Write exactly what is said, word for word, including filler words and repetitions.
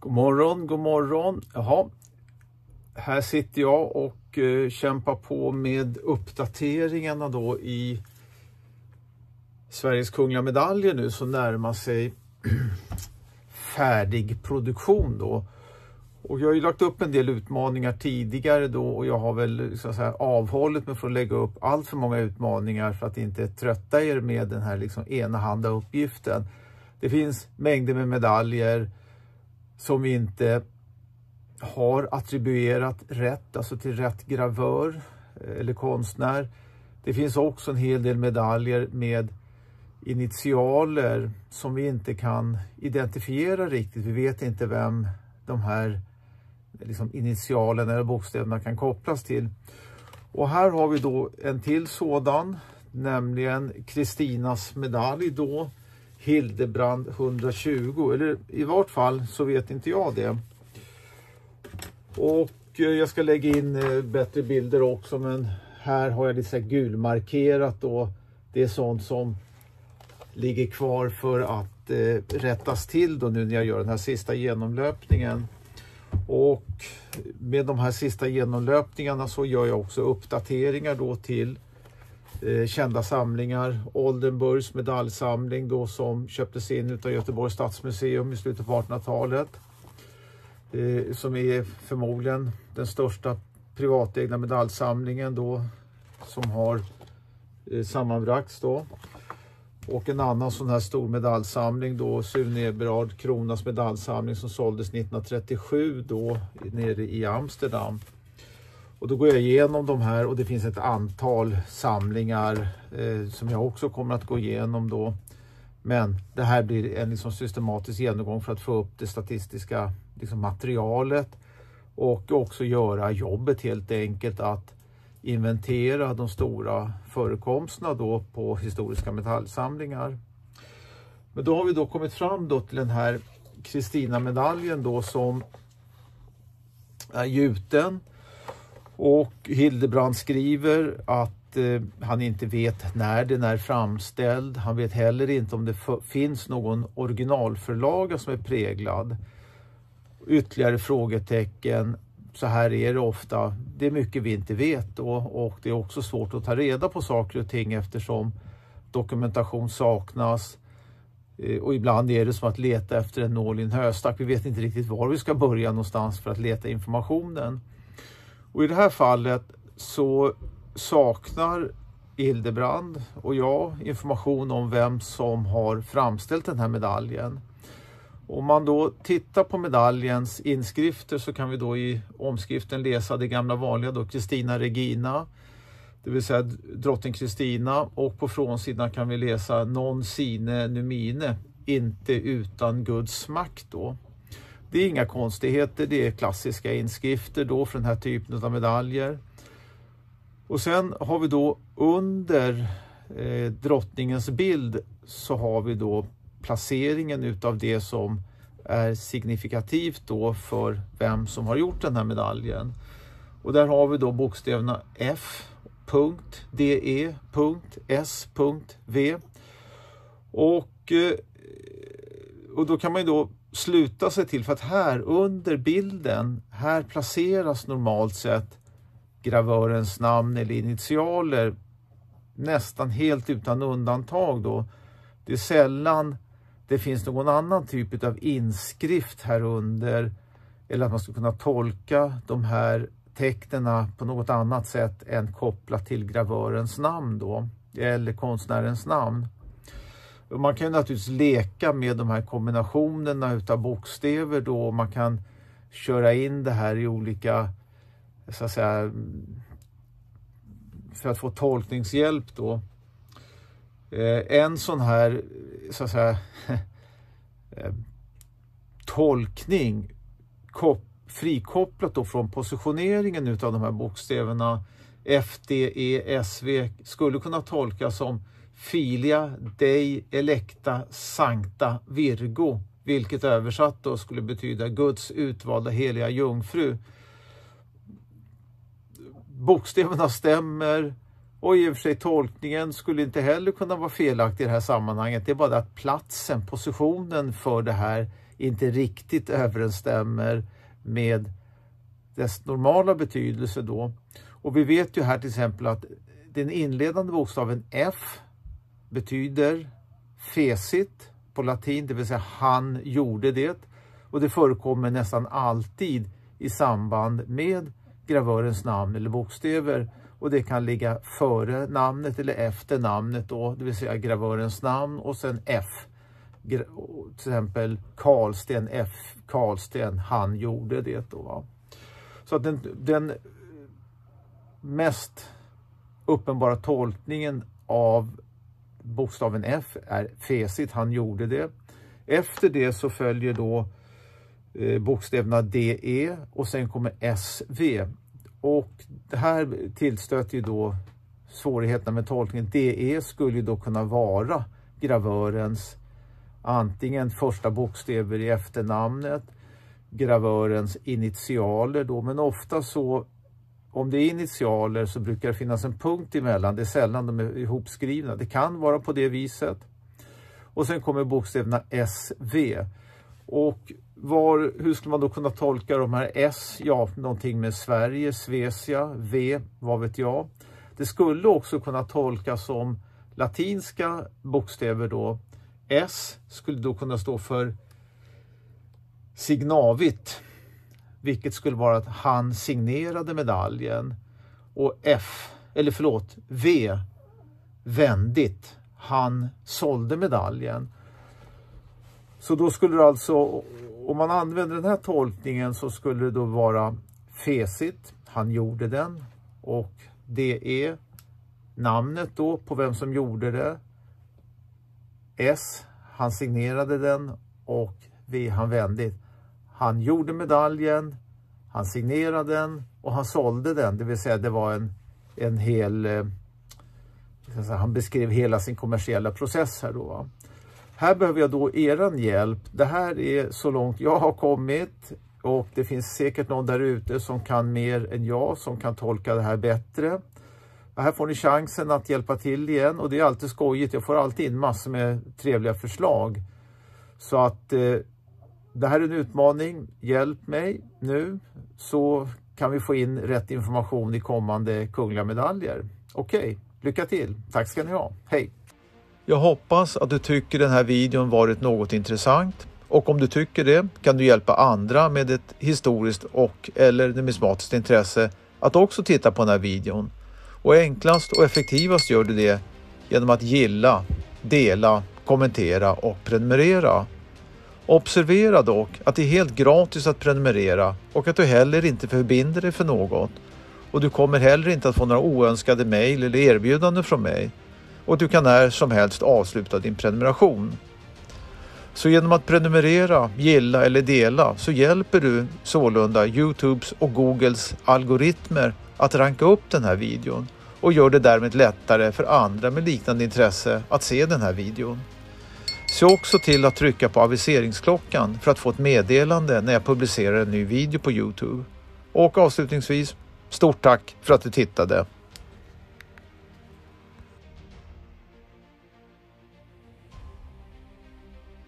God morgon, god morgon. Jaha, här sitter jag och eh, kämpar på med uppdateringarna då i Sveriges kungliga medaljer nu, som närmar sig färdig produktion då. Och jag har ju lagt upp en del utmaningar tidigare då, och jag har väl så att säga avhållit mig från att lägga upp allt för många utmaningar för att inte trötta er med den här liksom enahanda uppgiften. Det finns mängder med medaljer som vi inte har attribuerat rätt, alltså till rätt gravör eller konstnär. Det finns också en hel del medaljer med initialer som vi inte kan identifiera riktigt. Vi vet inte vem de här liksom initialerna eller bokstäverna kan kopplas till. Och här har vi då en till sådan, nämligen Kristinas medalj då, Hildebrand hundratjugo, eller i vart fall så vet inte jag det. Och jag ska lägga in bättre bilder också, men här har jag lite gulmarkerat då. Det är sånt som ligger kvar för att eh, rättas till då nu när jag gör den här sista genomlöpningen. Och med de här sista genomlöpningarna så gör jag också uppdateringar då till eh, kända samlingar. Oldenburgs medaljsamling då, som köptes in av Göteborgs stadsmuseum i slutet på artonhundratalet. Eh, som är förmodligen den största privatägda medaljsamlingen då, som har eh, sammanbragts då. Och en annan sån här stor medaljsamling då, Sune Eberhard Kronas medaljsamling, som såldes nittonhundratrettiosju då nere i Amsterdam. Och då går jag igenom de här, och det finns ett antal samlingar eh, som jag också kommer att gå igenom då. Men det här blir en liksom systematisk genomgång för att få upp det statistiska liksom materialet och också göra jobbet helt enkelt att inventera de stora förekomsterna då på historiska medaljsamlingar. Men då har vi då kommit fram då till den här Kristina-medaljen då, som är gjuten, och Hildebrand skriver att eh, han inte vet när den är framställd. Han vet heller inte om det finns någon originalförlaga som är präglad. Ytterligare frågetecken. Så här är det ofta. Det är mycket vi inte vet då, och det är också svårt att ta reda på saker och ting eftersom dokumentation saknas. Och ibland är det som att leta efter en nål i en höstack. Vi vet inte riktigt var vi ska börja någonstans för att leta informationen. Och i det här fallet så saknar Hildebrand och jag information om vem som har framställt den här medaljen. Om man då tittar på medaljens inskrifter så kan vi då i omskriften läsa det gamla vanliga då, Kristina Regina, det vill säga drottning Kristina, och på frånsidan kan vi läsa non sine numine, inte utan Guds makt då. Det är inga konstigheter, det är klassiska inskrifter då för den här typen av medaljer. Och sen har vi då under eh, drottningens bild så har vi då placeringen utav det som är signifikativt då för vem som har gjort den här medaljen. Och där har vi då bokstäverna F, D E, S, V. Och, och då kan man ju då sluta sig till, för att här under bilden, här placeras normalt sett gravörens namn eller initialer nästan helt utan undantag då. Det är sällan det finns någon annan typ av inskrift här under, eller att man ska kunna tolka de här tecknena på något annat sätt än kopplat till gravörens namn då, eller konstnärens namn. Och man kan naturligtvis leka med de här kombinationerna utav bokstäver då, man kan köra in det här i olika, så att säga, för att få tolkningshjälp då. En sån här, så att säga, tolkning frikopplat då från positioneringen utav de här bokstäverna F, D, E, S, V skulle kunna tolkas som Filia Dei Electa Sancta Virgo, vilket översatt då skulle betyda Guds utvalda heliga jungfru. Bokstäverna stämmer, och i och för sig tolkningen skulle inte heller kunna vara felaktig i det här sammanhanget. Det är bara att platsen, positionen för det här inte riktigt överensstämmer med dess normala betydelse då. Och vi vet ju här till exempel att den inledande bokstaven F betyder fesit på latin, det vill säga han gjorde det. Och det förekommer nästan alltid i samband med gravörens namn eller bokstäver. Och det kan ligga före namnet eller efter namnet då, det vill säga gravörens namn och sen F. Till exempel Karlsten, F. Karlsten, han gjorde det då. Va? Så att den, den mest uppenbara tolkningen av bokstaven F är fesit, han gjorde det. Efter det så följer då eh, bokstäverna D E och sen kommer S V. Och det här tillstöter ju då svårigheterna med tolkningen. D E skulle ju då kunna vara gravörens antingen första bokstäver i efternamnet, gravörens initialer då, men ofta så om det är initialer så brukar det finnas en punkt emellan, det är sällan de är ihopskrivna. Det kan vara på det viset. Och sen kommer bokstäverna S V. Och var, hur skulle man då kunna tolka de här S? Ja, någonting med Sverige, Svecia, V, vad vet jag. Det skulle också kunna tolkas som latinska bokstäver då. S skulle då kunna stå för signavit, vilket skulle vara att han signerade medaljen. Och F, eller förlåt, V, vändigt, han sålde medaljen. Så då skulle det alltså, om man använder den här tolkningen så skulle det då vara fesit, han gjorde den, och det är namnet då på vem som gjorde det. S, han signerade den, och V, han vändigt. Han gjorde medaljen, han signerade den och han sålde den. Det vill säga det var en, en hel, eh, han beskrev hela sin kommersiella process här då. Va? Här behöver jag då eran hjälp. Det här är så långt jag har kommit och det finns säkert någon där ute som kan mer än jag, som kan tolka det här bättre. Här får ni chansen att hjälpa till igen och det är alltid skojigt. Jag får alltid in massor med trevliga förslag. Så att eh, det här är en utmaning. Hjälp mig nu så kan vi få in rätt information i kommande kungliga medaljer. Okej, lycka till. Tack ska ni ha. Hej! Jag hoppas att du tycker den här videon varit något intressant. Och om du tycker det kan du hjälpa andra med ett historiskt och eller numismatiskt intresse att också titta på den här videon. Och enklast och effektivast gör du det genom att gilla, dela, kommentera och prenumerera. Observera dock att det är helt gratis att prenumerera och att du heller inte förbinder dig för något. Och du kommer heller inte att få några oönskade mejl eller erbjudanden från mig. Och du kan när som helst avsluta din prenumeration. Så genom att prenumerera, gilla eller dela så hjälper du sålunda YouTubes och Googles algoritmer att ranka upp den här videon och gör det därmed lättare för andra med liknande intresse att se den här videon. Se också till att trycka på aviseringsklockan för att få ett meddelande när jag publicerar en ny video på YouTube. Och avslutningsvis, stort tack för att du tittade!